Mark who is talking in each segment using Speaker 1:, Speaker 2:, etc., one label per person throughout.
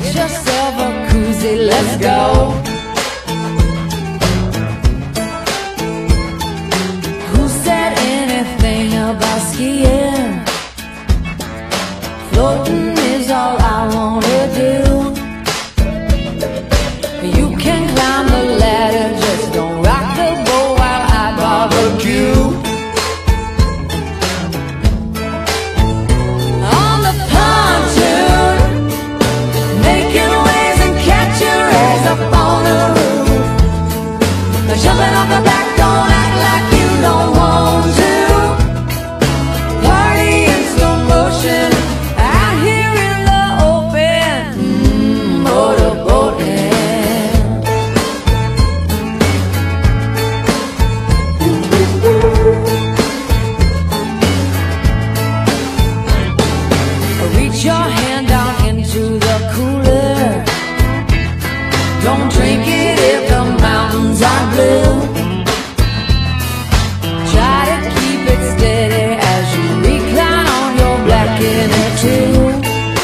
Speaker 1: yourself a koozie, let's go. Who said anything about skiing? Floating is all I wanna do. You can climb the ladder, just don't rock the boat while I barbecue. On the pontoon, making waves and catching rays up on the roof. Jumping off the back, don't act like you don't want to. Party in slow motion out here in the open, motorboating. Reach your hand down into the cooler. Don't drink it if the mountains are blue. Try to keep it steady as you recline on your black inner tube.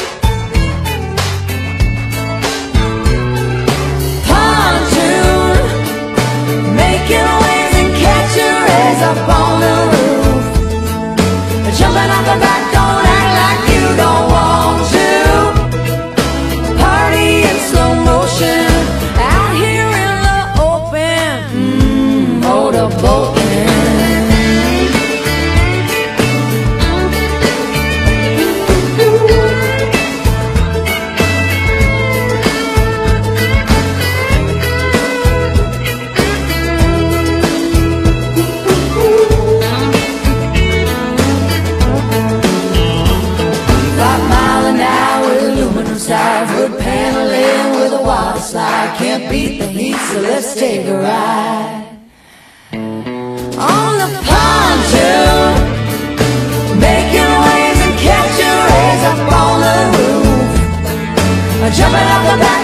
Speaker 1: Pontoon, making waves and catching rays up on the roof. Jumping off the back, don't act like you don't want to. Party in slow motion out here in the open, motorboating. Wood paneling with a water slide. Can't beat the heat, so let's take a ride. On the pontoon, making waves and catching rays up on the roof. Jumping off the back